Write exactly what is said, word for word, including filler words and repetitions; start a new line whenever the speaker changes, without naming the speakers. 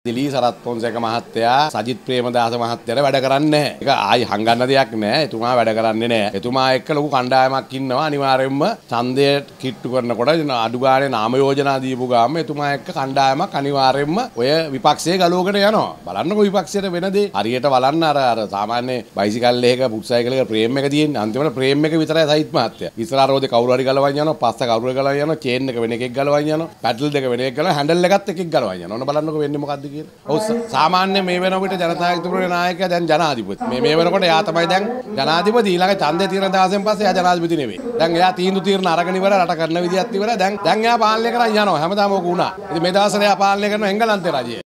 දිලී සරත් පොන්සේක මහත්තයා සජිත් ප්‍රේමදාස මහත්තයාට වැඩ කරන්නේ නැහැ. ඒක ආයි හංගන්න දෙයක් නැහැ. එතුමා වැඩ කරන්නේ නැහැ. එතුමා එක්ක ලොකු කණ්ඩායමක් ඉන්නවා. අනිවාර්යයෙන්ම ඡන්දය කිට්ටු කරනකොට අඩු ගානේ නාම යෝජනා දීපු ගාම එතුමා එක්ක කණ්ඩායමක් අනිවාර්යයෙන්ම ඔය විපක්ෂයේ ගලවගෙන යනවා. බලන්නකො විපක්ෂයට වෙන දේ. හරියට බලන්න අර අර සාමාන්‍ය බයිසිකල් එකක පුට්සයිකල් එකක ප්‍රේම් එක තියෙන්නේ. අන්තිමට ප්‍රේම් එක විතරයි සජිත් මහත්තයා. ඉස්සරහ රෝදේ කවුරු හරි ගලවන්න යනවා. පස්ස කවුරු හරි ගලවන්න යනවා. චේන් එක වෙන එකෙක් ගලවන්න යනවා. පැඩල් දෙක වෙන එකක් ගලවනවා. හැන්ඩල් එකත් එකෙක් ගලවන්න යනවා. ඔන්න බලන්නකො වෙන්නේ මොකද්ද කියලා. ඔව් සාමාන්‍ය මේ වෙනකොට ජනතායකතුමේ නායකයා දැන් ජනාධිපති. මේ මේ වෙනකොට එයා තමයි දැන් ජනාධිපති. ඊළඟ ඡන්දේ తీරන දවසෙන් පස්සේ එයා ජනාධිපති නෙවෙයි. දැන් එයා තීන්දුව తీරන අරගෙන ඉවර රට කරන විදියත් ඉවර. දැන් දැන් එයා පාලනය කරන් යනවා. හැමදාම ඕක වුණා. ඉතින් මේ දවස්වල එයා පාලනය කරන එංගලන්තේ රජය.